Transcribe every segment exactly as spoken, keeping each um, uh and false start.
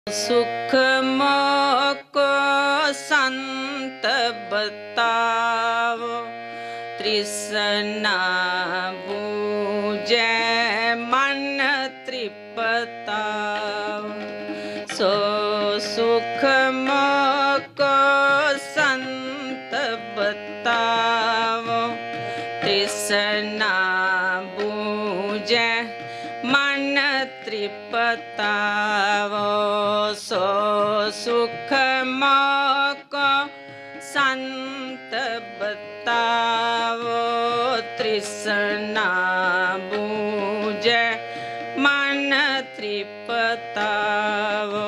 सुख मोको संत बताओ, तृष्णा बूझे मन तृप्ताओ। सो सुख मोको संत बताओ, तृष्णा बूझे मन तृप्ताओ। सो सुख मोको संत बताओ, तृष्णा बूझे मन तृप्ताओ।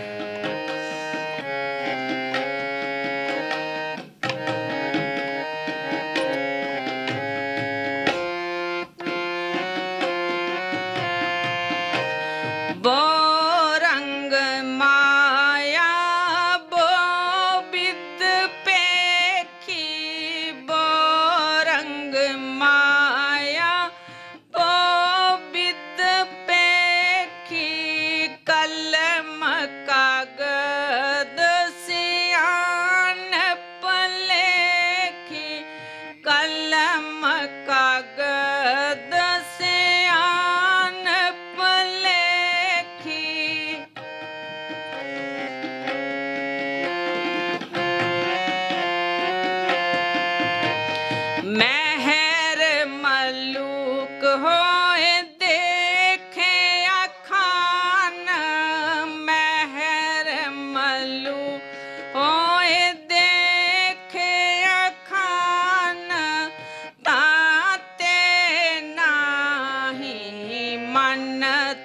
बो रंग माया बो विद पेखी, बो रंग माया बो विद पेखी। कलम कागद सियान पलेखी, कलम कागद सियान पलेखी। मेहर मलूक होए देखे अखान, मेहर मलूक होए देखे अखान। ताते नाही मन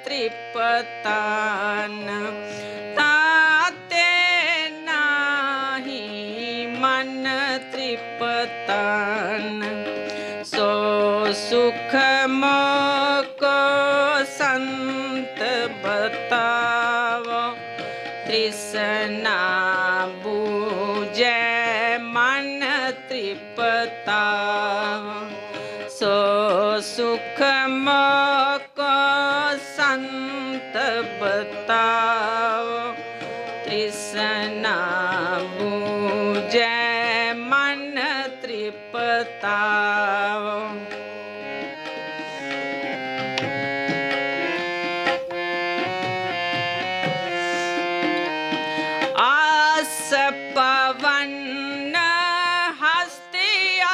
तृप्तान, ताते नाही मन तृप्तान। सो सुख मोको संत बताओ, तृष्णा बूझे मन तृप्ताओ। सो सुख मोको संत बताओ, तृष्णा बूझे मन तृप्ताओ। आस पवन हस्ती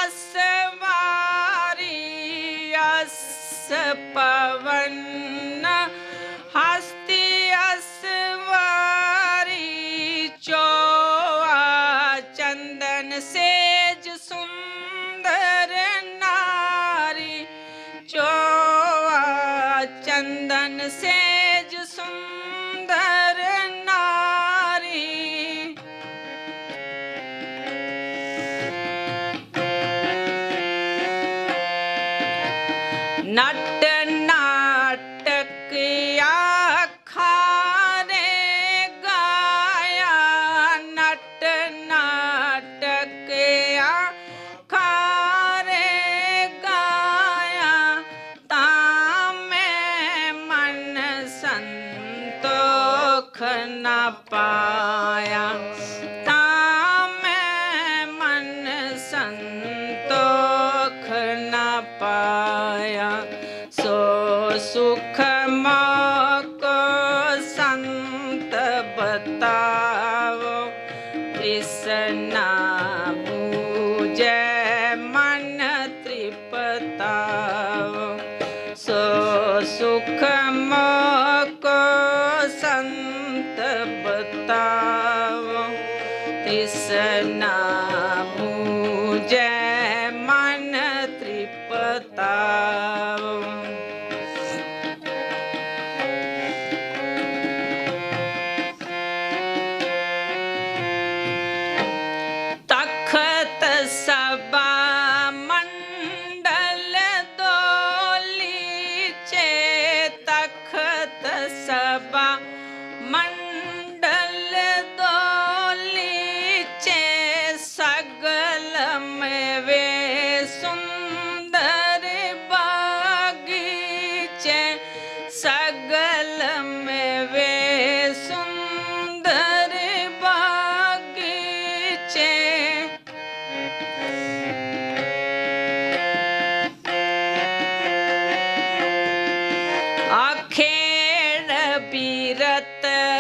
असवारी, आस पवन हस्ती असवारी। चोआ चंदन सेज सुंदर नारी, चोआ चंदन सेज सुंदर नारी। नट नाटक आखारे गाया, नट नाटक आखारे गाया। तामे मन संतोष न पाया, तामे मन संतोष न पाया। सो सुख मोको संत बताओ, तृष्णा बूझे मन तृप्ताओ। सो सुख मोको संत बताओ, तृष्णा बूझे मन तृप्ताओ। तखत सबा मंडल दोलीचे, तखत सबा मंडल दोलीचे। सगल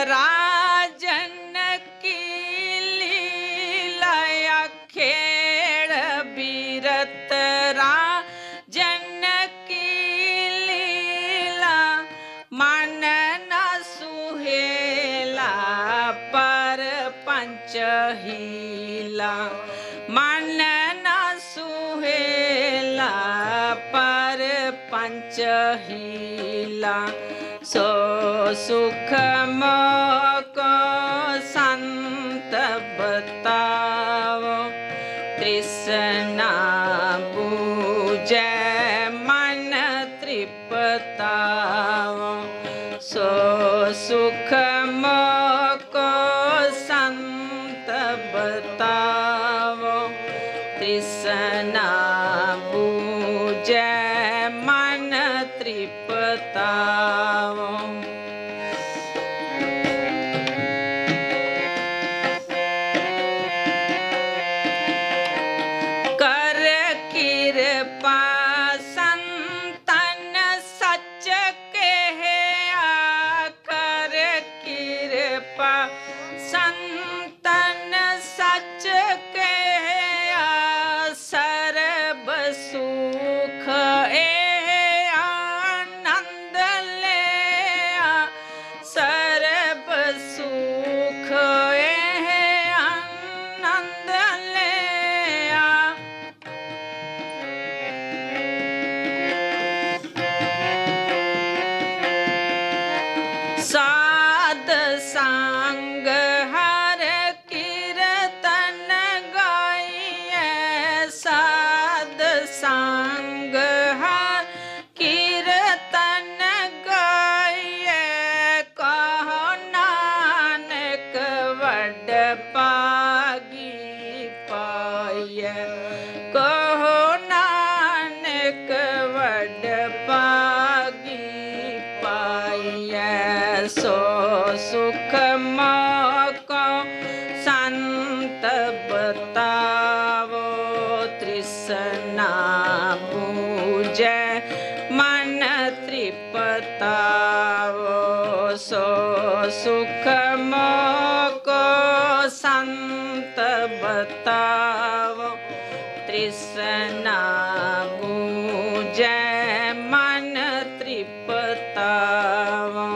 राजन की लीला खेड़ बीरत राजन की लीला मन न सुहेला पर पंच हीला मन न सुहेला पर पंच हीला सो सुख मोको संत बताओ तृष्णा बूझे मन तृप्ताओ सो सुख मोको संत बताओ तृष्णा बूझे मन तृप्ताओ कर कृपा संतन सच कहे कर कृपा संतन सच कहे सर्व सुख ए आनंद ले सर्व सुख ए आनंद ले साध संग हर कीर्तन गाइए साध संग हर कीर्तन गाइए कहो नानक वड पागी पाइए कहो नानक वड पागी पाइए सो सुख मोको संत बताओ तृष्णा बूझे मन तृप्ताओ सो सुख मोको संत बताओ तृष्णा बूझे मन तृप्ताओ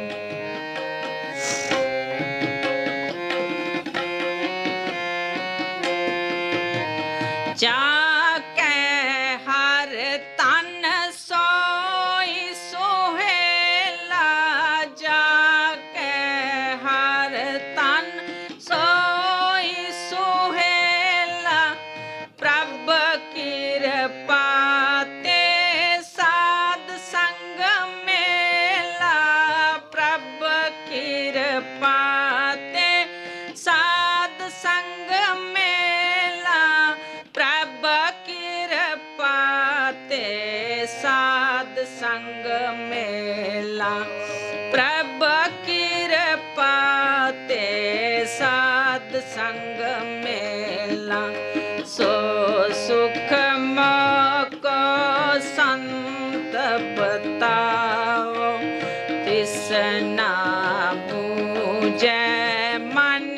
जाके हर तन सोई सुहेला जाके हर तन सोई सुहेला प्रभ कृपा ते साध संग मेला प्रभ कृपा ते साध संग मेला प्रभ कृपा ते साध संग मेला प्रभ कृपा ते साध संग मेला सो सुख मोको संत बताओ तृष्णा बूझे मन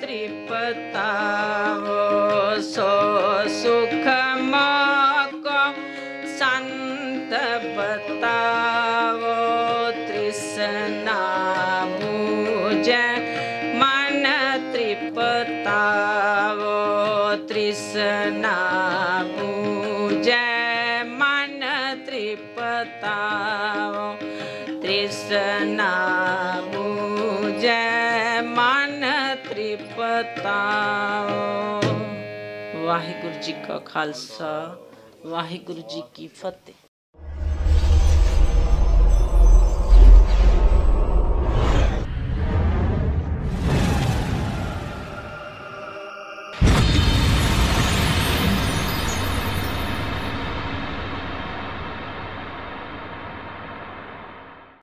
तृप्ताओ सो सुख मोको संत बताओ तृष्णा बूझे मन तृप्ताओ तृष्णा बूझे मन तृप्ताओ तृष्णा बूझे मन तृप्ताओ। वाहिगुरु जी का खालसा वाहिगुरु जी की फतेह।